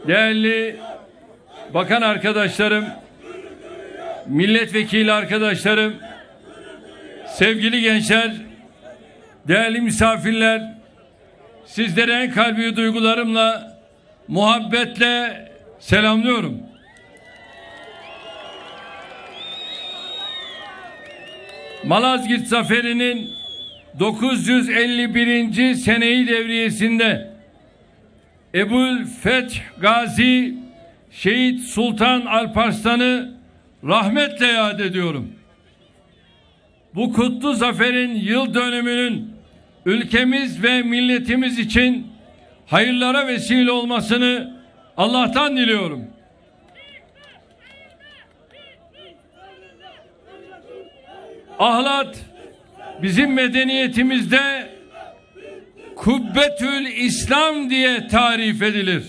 değerli bakan arkadaşlarım, milletvekili arkadaşlarım, sevgili gençler, değerli misafirler, sizlere en kalbi duygularımla, muhabbetle selamlıyorum. Malazgirt Zaferi'nin 951. seneyi devriyesinde Ebu'l-Feth Gazi Şehit Sultan Alparslan'ı rahmetle yad ediyorum. Bu kutlu zaferin yıl dönümünün ülkemiz ve milletimiz için hayırlara vesile olmasını Allah'tan diliyorum. Ahlat bizim medeniyetimizde Kubbetül İslam diye tarif edilir.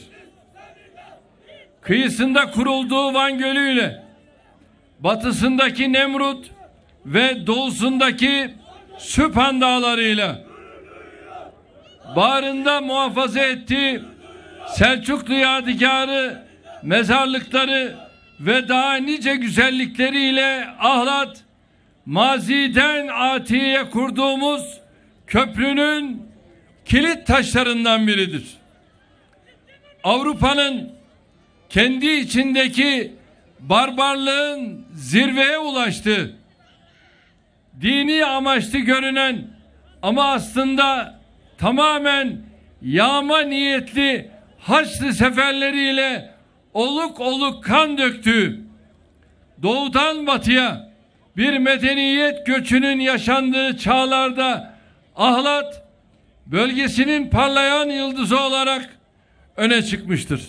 Kıyısında kurulduğu Van Gölü ile batısındaki Nemrut ve doğusundaki Süphan dağlarıyla bağrında muhafaza ettiği Selçuklu yadigarı, mezarlıkları ve daha nice güzellikleriyle Ahlat, maziden atiye kurduğumuz köprünün kilit taşlarından biridir. Avrupa'nın kendi içindeki barbarlığın zirveye ulaştığı, dini amaçlı görünen ama aslında tamamen yağma niyetli Haçlı seferleriyle oluk oluk kan döktüğü, doğudan batıya bir medeniyet göçünün yaşandığı çağlarda Ahlat bölgesinin parlayan yıldızı olarak öne çıkmıştır.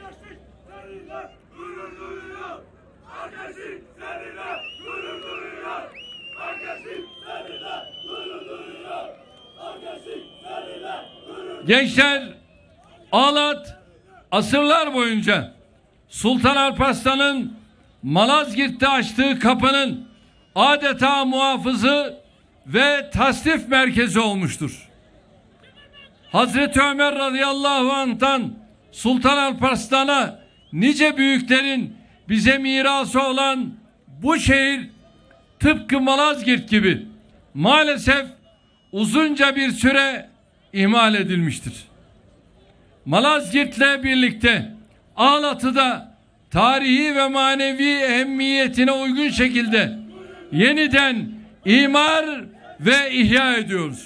Gençler, Ahlat asırlar boyunca Sultan Alparslan'ın Malazgirt'te açtığı kapının adeta muhafızı ve tasnif merkezi olmuştur. Hazreti Ömer radıyallahu anh'tan Sultan Alparslan'a nice büyüklerin bize mirası olan bu şehir tıpkı Malazgirt gibi maalesef uzunca bir süre ihmal edilmiştir. Malazgirt'le birlikte Ahlat'ı da tarihi ve manevi ehemmiyetine uygun şekilde yeniden imar ve ihya ediyoruz.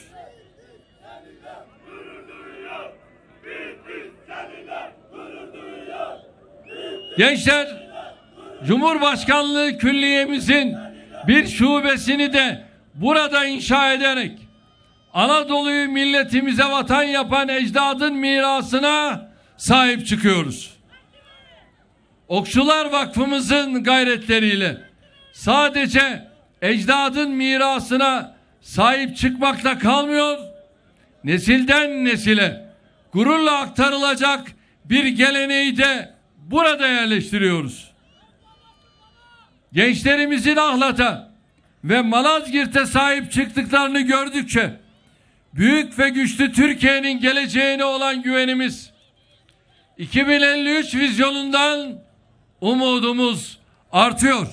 Gençler, Cumhurbaşkanlığı Külliyemizin bir şubesini de burada inşa ederek Anadolu'yu milletimize vatan yapan ecdadın mirasına sahip çıkıyoruz. Okçular Vakfımızın gayretleriyle sadece ecdadın mirasına sahip çıkmakla kalmıyor, nesilden nesile gururla aktarılacak bir geleneği de burada yerleştiriyoruz. Gençlerimizin Ahlat'a ve Malazgirt'e sahip çıktıklarını gördükçe büyük ve güçlü Türkiye'nin geleceğine olan güvenimiz, 2053 vizyonundan umudumuz artıyor.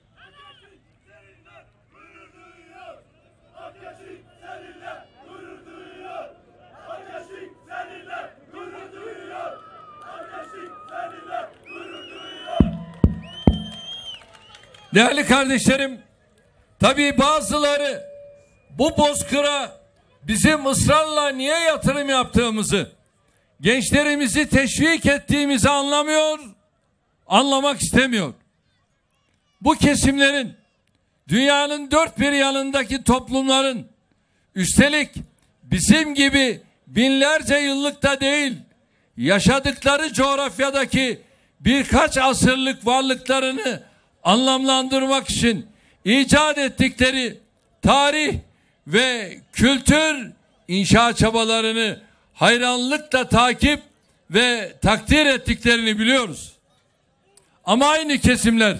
Değerli kardeşlerim, tabii bazıları bu bozkıra bizim ısrarla niye yatırım yaptığımızı, gençlerimizi teşvik ettiğimizi anlamıyor, anlamak istemiyor. Bu kesimlerin, dünyanın dört bir yanındaki toplumların, üstelik bizim gibi binlerce yıllık da değil, yaşadıkları coğrafyadaki birkaç asırlık varlıklarını anlamlandırmak için icat ettikleri tarih ve kültür inşa çabalarını hayranlıkla takip ve takdir ettiklerini biliyoruz. Ama aynı kesimler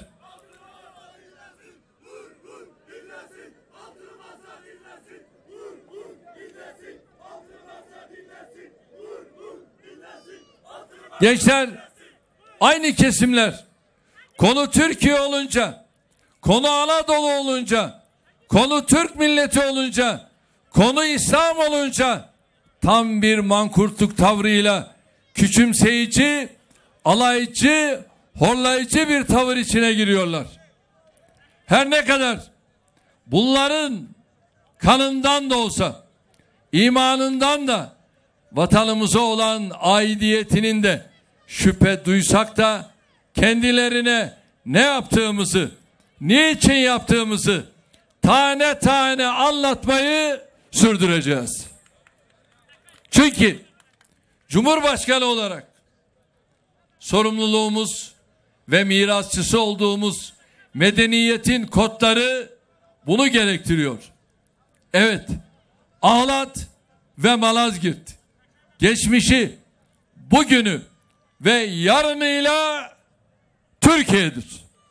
gençler, aynı kesimler konu Türkiye olunca, konu Anadolu olunca, konu Türk milleti olunca, konu İslam olunca tam bir mankurtluk tavrıyla küçümseyici, alaycı, horlayıcı bir tavır içine giriyorlar. Her ne kadar bunların kanından da olsa, imanından da, vatanımıza olan aidiyetinin de şüphe duysak da kendilerine ne yaptığımızı, niçin yaptığımızı tane tane anlatmayı sürdüreceğiz. Çünkü Cumhurbaşkanı olarak sorumluluğumuz ve mirasçısı olduğumuz medeniyetin kodları bunu gerektiriyor. Evet, Ahlat ve Malazgirt geçmişi, bugünü ve yarınıyla Türkiye'dir.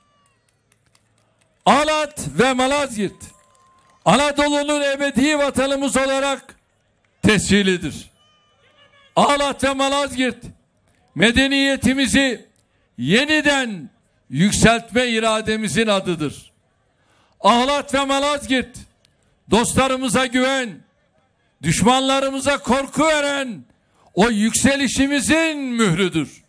Ahlat ve Malazgirt Anadolu'nun ebedi vatanımız olarak tescillidir. Ahlat ve Malazgirt medeniyetimizi yeniden yükseltme irademizin adıdır. Ahlat ve Malazgirt dostlarımıza güven, düşmanlarımıza korku veren o yükselişimizin mührüdür.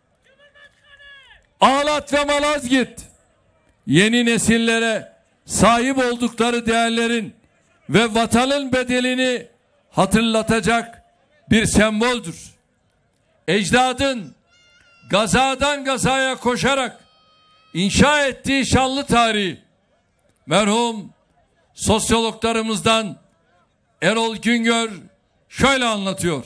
Ahlat ve Malazgirt yeni nesillere sahip oldukları değerlerin ve vatanın bedelini hatırlatacak bir semboldür. Ecdadın gazadan gazaya koşarak inşa ettiği şanlı tarihi merhum sosyologlarımızdan Erol Güngör şöyle anlatıyor.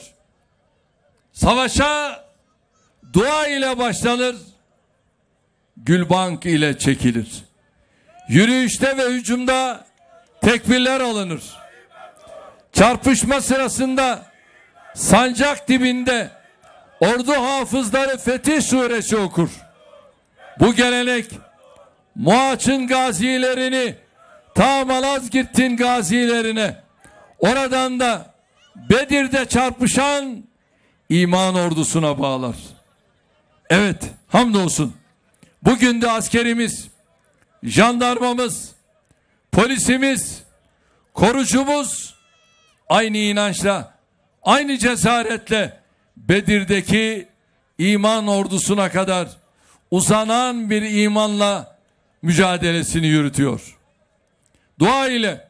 Savaşa dua ile başlanır, gülbank ile çekilir. Yürüyüşte ve hücumda tekbirler alınır. Çarpışma sırasında sancak dibinde ordu hafızları Fetih Suresi okur. Bu gelenek Mohaç'ın gazilerini ta Malazgirt'in gazilerine, oradan da Bedir'de çarpışan iman ordusuna bağlar. Evet, hamdolsun. Bugün de askerimiz, jandarmamız, polisimiz, korucumuz aynı inançla, aynı cesaretle Bedir'deki iman ordusuna kadar uzanan bir imanla mücadelesini yürütüyor. Dua ile,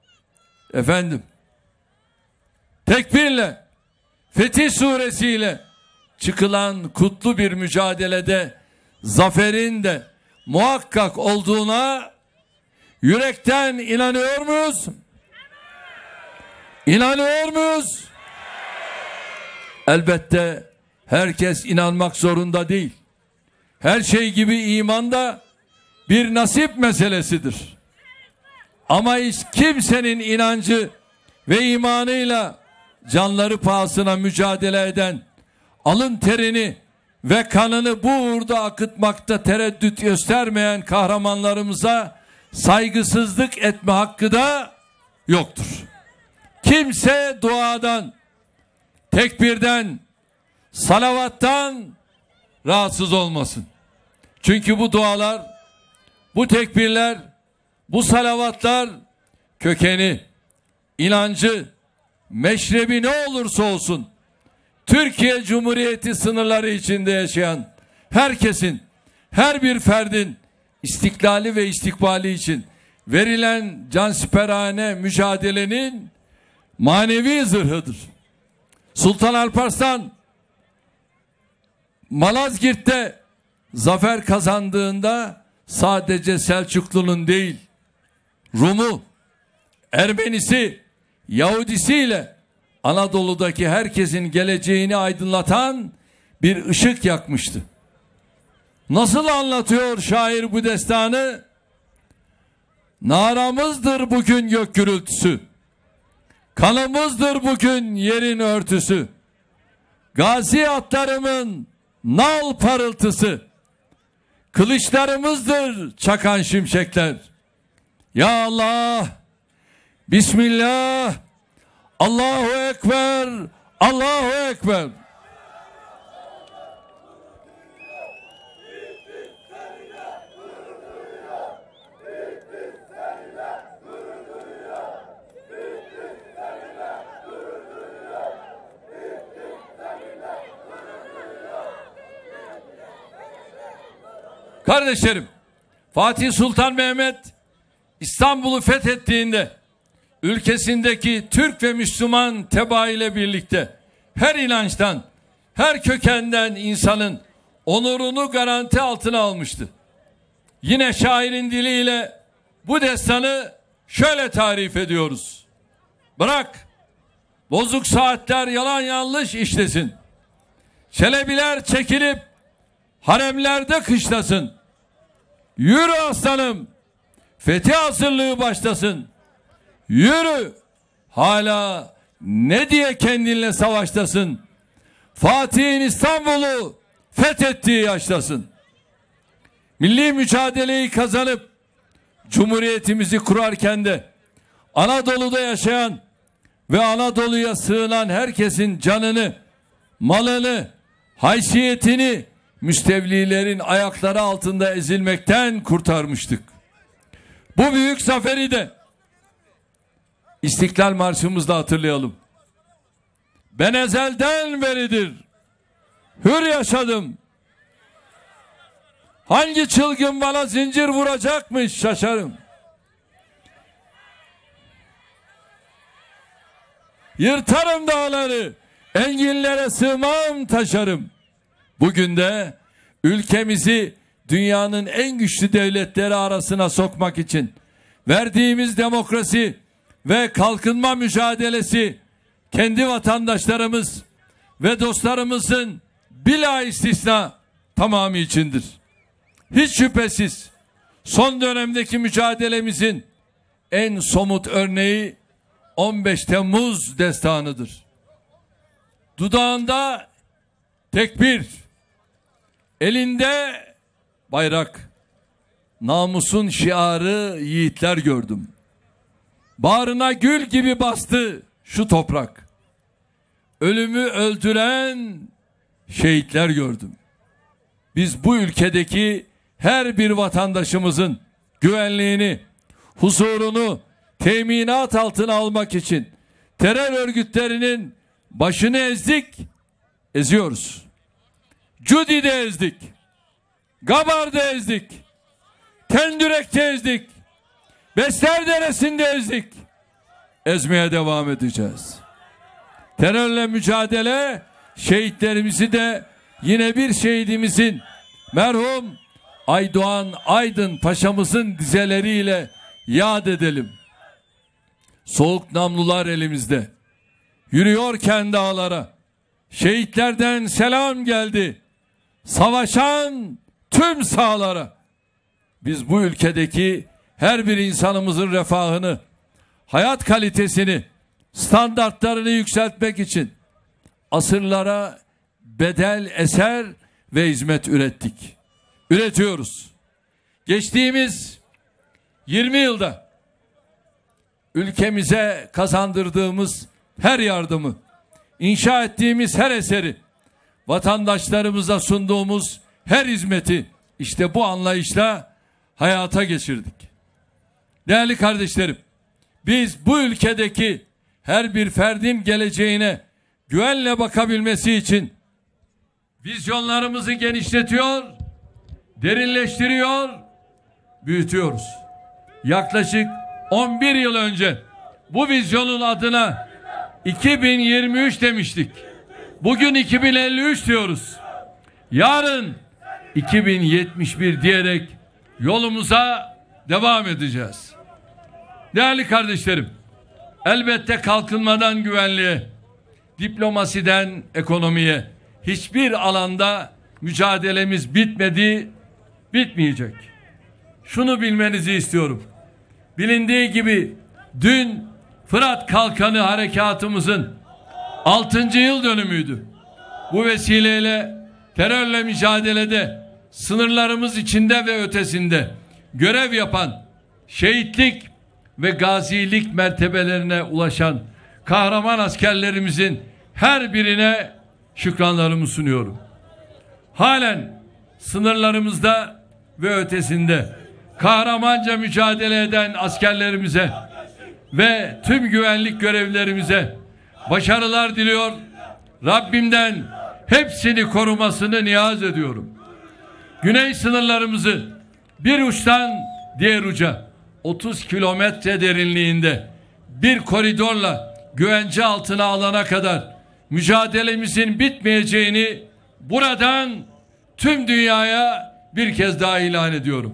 tekbirle, Fetih Suresi'yle çıkılan kutlu bir mücadelede zaferin de muhakkak olduğuna yürekten inanıyor muyuz? İnanıyor muyuz? Elbette herkes inanmak zorunda değil. Her şey gibi iman da bir nasip meselesidir. Ama hiç kimsenin inancı ve imanıyla canları pahasına mücadele eden, alın terini ve kanını bu uğurda akıtmakta tereddüt göstermeyen kahramanlarımıza saygısızlık etme hakkı da yoktur. Kimse duadan, tekbirden, salavattan rahatsız olmasın. Çünkü bu dualar, bu tekbirler, bu salavatlar kökeni, inancı, meşrebi ne olursa olsun Türkiye Cumhuriyeti sınırları içinde yaşayan herkesin, her bir ferdin istiklali ve istikbali için verilen cansiperane mücadelenin manevi zırhıdır. Sultan Alparslan Malazgirt'te zafer kazandığında sadece Selçuklu'nun değil, Rum'u, Ermenisi, Yahudisiyle Anadolu'daki herkesin geleceğini aydınlatan bir ışık yakmıştı. Nasıl anlatıyor şair bu destanı? Naramızdır bugün gök gürültüsü, kanımızdır bugün yerin örtüsü, gazi atlarımın nal parıltısı, kılıçlarımızdır çakan şimşekler. Ya Allah, Bismillah, Allahu Ekber, Allahu Ekber. Kardeşlerim, Fatih Sultan Mehmet İstanbul'u fethettiğinde ülkesindeki Türk ve Müslüman tebaayla birlikte her inançtan, her kökenden insanın onurunu garanti altına almıştı. Yine şairin diliyle bu destanı şöyle tarif ediyoruz. Bırak bozuk saatler yalan yanlış işlesin. Çelebiler çekilip haremlerde kışlasın. Yürü aslanım, fethi hazırlığı başlasın. Yürü, hala ne diye kendinle savaştasın. Fatih'in İstanbul'u fethettiği yaştasın. Milli mücadeleyi kazanıp Cumhuriyetimizi kurarken de Anadolu'da yaşayan ve Anadolu'ya sığınan herkesin canını, malını, haysiyetini müstevlilerin ayakları altında ezilmekten kurtarmıştık. Bu büyük zaferi de İstiklal Marşımızda hatırlayalım. Ben ezelden beridir hür yaşadım. Hangi çılgın bana zincir vuracakmış şaşarım. Yırtarım dağları, enginlere sığmam taşarım. Bugün de ülkemizi dünyanın en güçlü devletleri arasına sokmak için verdiğimiz demokrasi ve kalkınma mücadelesi kendi vatandaşlarımız ve dostlarımızın bila istisna tamamı içindir. Hiç şüphesiz son dönemdeki mücadelemizin en somut örneği 15 Temmuz destanıdır. Dudağında tekbir, elinde bayrak, namusun şiarı yiğitler gördüm. Bağrına gül gibi bastı şu toprak. Ölümü öldüren şehitler gördüm. Biz bu ülkedeki her bir vatandaşımızın güvenliğini, huzurunu teminat altına almak için terör örgütlerinin başını ezdik, eziyoruz. Cudi'de ezdik, Gabar'da ezdik, Tendürek'te ezdik, Besler Deresi'nde ezdik. Ezmeye devam edeceğiz. Terörle mücadele, şehitlerimizi de yine bir şehidimizin, merhum Aydoğan Aydın Paşa'mızın dizeleriyle yad edelim. Soğuk namlular elimizde. Yürüyorken dağlara şehitlerden selam geldi. Savaşan tüm sahalara. Biz bu ülkedeki her bir insanımızın refahını, hayat kalitesini, standartlarını yükseltmek için asırlara bedel eser ve hizmet ürettik. Üretiyoruz. Geçtiğimiz 20 yılda ülkemize kazandırdığımız her yardımı, inşa ettiğimiz her eseri, vatandaşlarımıza sunduğumuz her hizmeti işte bu anlayışla hayata geçirdik. Değerli kardeşlerim, biz bu ülkedeki her bir ferdin geleceğine güvenle bakabilmesi için vizyonlarımızı genişletiyor, derinleştiriyor, büyütüyoruz. Yaklaşık 11 yıl önce bu vizyonun adına 2023 demiştik. Bugün 2053 diyoruz. Yarın 2071 diyerek yolumuza devam edeceğiz. Değerli kardeşlerim, elbette kalkınmadan güvenliğe, diplomasiden ekonomiye hiçbir alanda mücadelemiz bitmedi, bitmeyecek. Şunu bilmenizi istiyorum. Bilindiği gibi dün Fırat Kalkanı harekatımızın 6. yıl dönümüydü. Bu vesileyle terörle mücadelede sınırlarımız içinde ve ötesinde görev yapan, şehitlik ve gazilik mertebelerine ulaşan kahraman askerlerimizin her birine şükranlarımı sunuyorum. Halen sınırlarımızda ve ötesinde kahramanca mücadele eden askerlerimize ve tüm güvenlik görevlilerimize başarılar diliyor. Rabbimden hepsini korumasını niyaz ediyorum. güney sınırlarımızı bir uçtan diğer uca 30 kilometre derinliğinde bir koridorla güvence altına alana kadar mücadelemizin bitmeyeceğini buradan tüm dünyaya bir kez daha ilan ediyorum.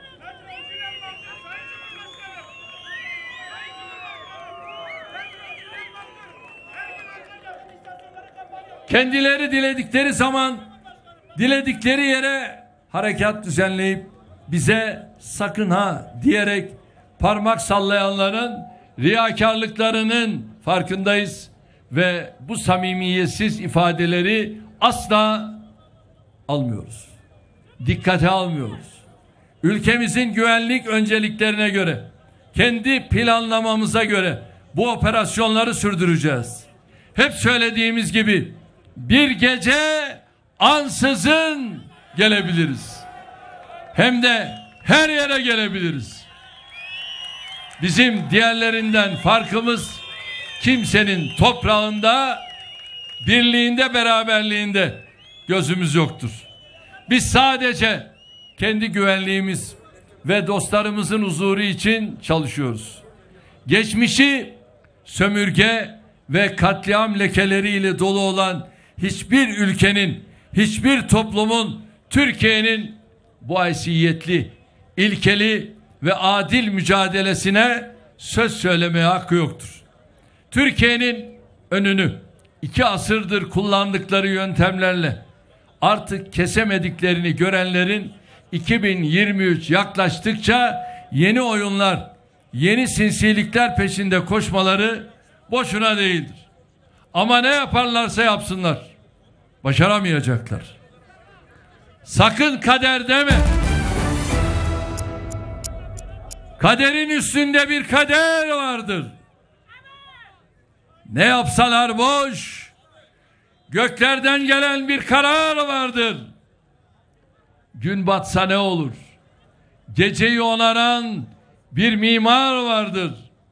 Kendileri diledikleri zaman, diledikleri yere harekat düzenleyip bize sakın ha diyerek parmak sallayanların riyakarlıklarının farkındayız ve bu samimiyetsiz ifadeleri asla almıyoruz. Dikkate almıyoruz. Ülkemizin güvenlik önceliklerine göre, kendi planlamamıza göre bu operasyonları sürdüreceğiz. Hep söylediğimiz gibi bir gece ansızın gelebiliriz. Hem de her yere gelebiliriz. Bizim diğerlerinden farkımız kimsenin toprağında, birliğinde, beraberliğinde gözümüz yoktur. Biz sadece kendi güvenliğimiz ve dostlarımızın huzuru için çalışıyoruz. Geçmişi sömürge ve katliam lekeleriyle dolu olan hiçbir ülkenin, hiçbir toplumun Türkiye'nin bu haysiyetli, ilkeli ve adil mücadelesine söz söylemeye hakkı yoktur. Türkiye'nin önünü 2 asırdır kullandıkları yöntemlerle artık kesemediklerini görenlerin 2023 yaklaştıkça yeni oyunlar, yeni sinsilikler peşinde koşmaları boşuna değildir. Ama ne yaparlarsa yapsınlar, başaramayacaklar. Sakın kader deme. Kaderin üstünde bir kader vardır. Ne yapsalar boş. Göklerden gelen bir karar vardır. Gün batsa ne olur? Geceyi onaran bir mimar vardır.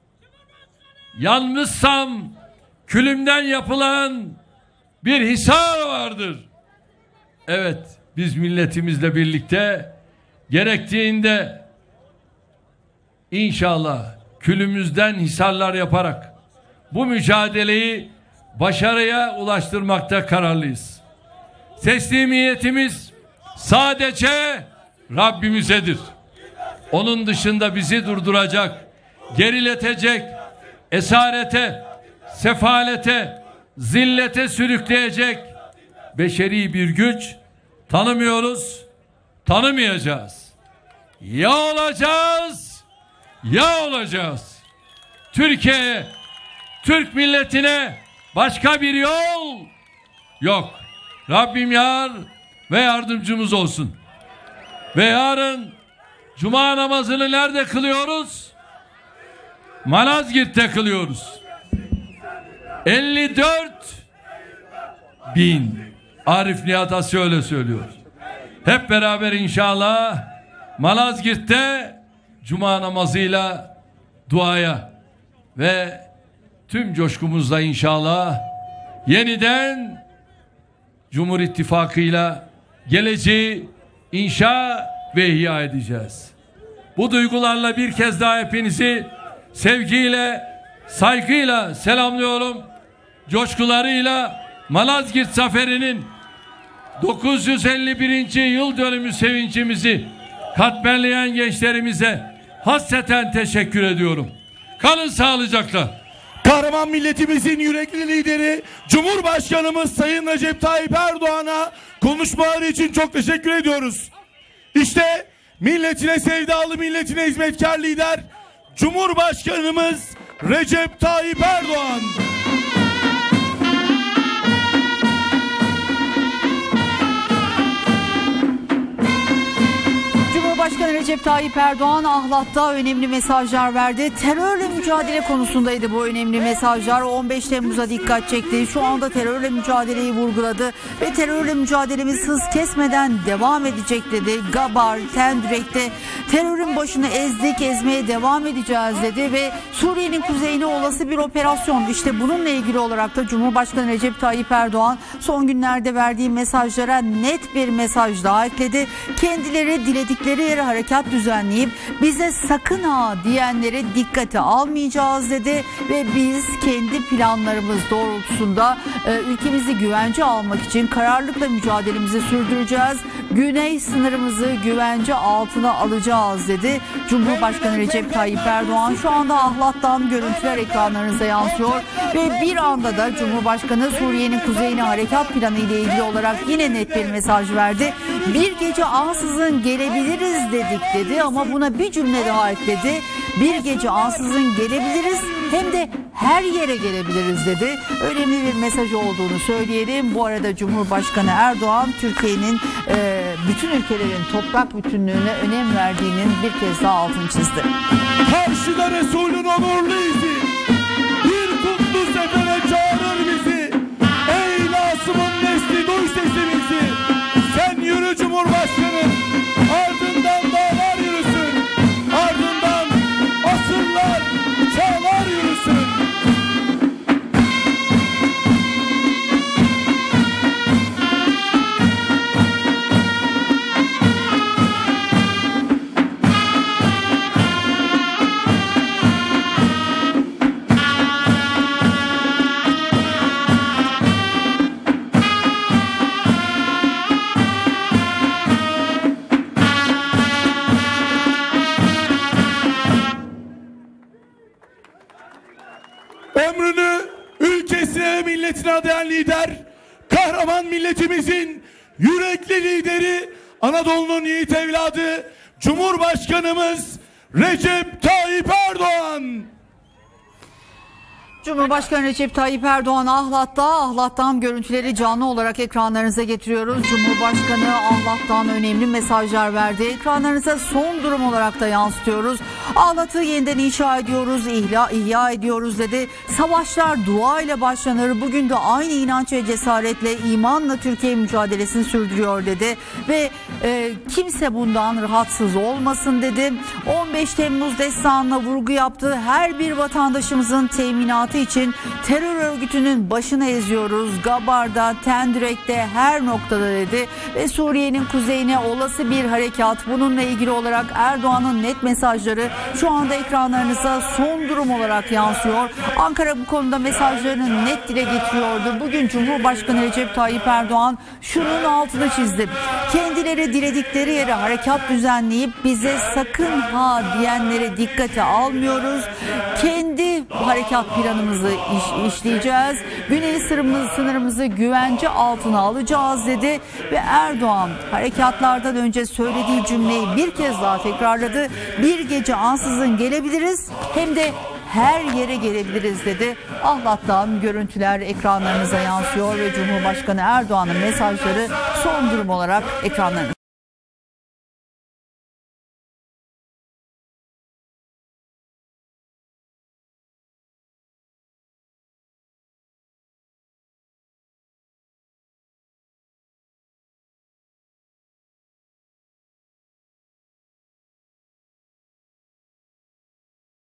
Yanmışsam külümden yapılan bir hisar vardır. Evet, biz milletimizle birlikte gerektiğinde İnşallah külümüzden hisarlar yaparak bu mücadeleyi başarıya ulaştırmakta kararlıyız. Teslimiyetimiz sadece Rabbimizedir. Onun dışında bizi durduracak, geriletecek, esarete, sefalete, zillete sürükleyecek beşeri bir güç tanımıyoruz, tanımayacağız. Ya olacağız, ya olacağız. Türkiye'ye, Türk milletine başka bir yol yok. Rabbim yar ve yardımcımız olsun. Ve yarın Cuma namazını nerede kılıyoruz? Malazgirt'te kılıyoruz. 54.000 Arif Nihat Asya öyle söylüyor. Hep beraber inşallah Malazgirt'te Cuma namazıyla duaya ve tüm coşkumuzla inşallah yeniden Cumhur İttifakı'yla geleceği inşa ve ihya edeceğiz. Bu duygularla bir kez daha hepinizi sevgiyle, saygıyla selamlıyorum. Coşkularıyla Malazgirt Zaferi'nin 951. yıl dönümü sevincimizi katmerleyen gençlerimize hasreten teşekkür ediyorum. Kalın sağlıcakla. Kahraman milletimizin yürekli lideri Cumhurbaşkanımız Sayın Recep Tayyip Erdoğan'a konuşmaları için çok teşekkür ediyoruz. İşte milletine sevdalı, milletine hizmetkar lider Cumhurbaşkanımız Recep Tayyip Erdoğan. Cumhurbaşkanı Cumhurbaşkanı Recep Tayyip Erdoğan Ahlat'ta önemli mesajlar verdi. Terörle mücadele konusundaydı bu önemli mesajlar. 15 Temmuz'a dikkat çekti. Şu anda terörle mücadeleyi vurguladı ve terörle mücadelemiz hız kesmeden devam edecek dedi. Gabar, Tendürek'te terörün başını ezdik, ezmeye devam edeceğiz dedi ve Suriye'nin kuzeyine olası bir operasyon. İşte bununla ilgili olarak da Cumhurbaşkanı Recep Tayyip Erdoğan son günlerde verdiği mesajlara net bir mesaj daha ekledi. Kendileri diledikleri yere harekat düzenleyip bize sakın ha diyenleri dikkate almayacağız dedi ve biz kendi planlarımız doğrultusunda ülkemizi güvence almak için kararlılıkla mücadelemizi sürdüreceğiz. Güney sınırımızı güvence altına alacağız dedi. Cumhurbaşkanı Recep Tayyip Erdoğan şu anda Ahlat'tan görüntüler ekranlarınıza yansıyor ve bir anda da Cumhurbaşkanı Suriye'nin kuzeyine harekat planı ile ilgili olarak yine net bir mesaj verdi. Bir gece ansızın gelebiliriz dedik dedi ama buna bir cümle daha ekledi. Bir gece ansızın gelebiliriz hem de her yere gelebiliriz dedi. Önemli bir mesaj olduğunu söyleyelim. Bu arada Cumhurbaşkanı Erdoğan Türkiye'nin bütün ülkelerin toprak bütünlüğüne önem verdiğinin bir kez daha altını çizdi. Karşıda Resul'ün onurlu izi bir kutlu sefere çağırır bizi. Ey Nasım'ın nesli duy sesimizi. Sen yürü Cumhurbaşkanı, ardından dağlar yürüsün, ardından asırlar, çağlar yürüsün. Ömrünü ülkesine ve milletine adayan lider, kahraman milletimizin yürekli lideri, Anadolu'nun yiğit evladı, Cumhurbaşkanımız Recep Tayyip Erdoğan. Cumhurbaşkanı Recep Tayyip Erdoğan Ahlat'tan görüntüleri canlı olarak ekranlarınıza getiriyoruz. Cumhurbaşkanı Ahlat'tan önemli mesajlar verdi. Ekranlarınıza son durum olarak da yansıtıyoruz. Ahlat'ı yeniden inşa ediyoruz, ihya ediyoruz dedi. Savaşlar dua ile başlanır. Bugün de aynı inanç ve cesaretle, imanla Türkiye mücadelesini sürdürüyor dedi. Ve kimse bundan rahatsız olmasın dedi. 15 Temmuz destanına vurgu yaptı. Her bir vatandaşımızın teminatı için terör örgütünün başını eziyoruz. Gabar'da, Tendürek'te, her noktada dedi ve Suriye'nin kuzeyine olası bir harekat. Bununla ilgili olarak Erdoğan'ın net mesajları şu anda ekranlarınıza son durum olarak yansıyor. Ankara bu konuda mesajlarını net dile getiriyordu. Bugün Cumhurbaşkanı Recep Tayyip Erdoğan şunun altını çizdi. Kendileri diledikleri yere harekat düzenleyip bize sakın ha diyenleri dikkate almıyoruz. Kendi harekat planımızı işleyeceğiz. Güney sınırımızı güvence altına alacağız dedi ve Erdoğan harekatlardan önce söylediği cümleyi bir kez daha tekrarladı. Bir gece ansızın gelebiliriz hem de her yere gelebiliriz dedi. Ahlat'tan görüntüler ekranlarınıza yansıyor ve Cumhurbaşkanı Erdoğan'ın mesajları son durum olarak ekranlarınızda.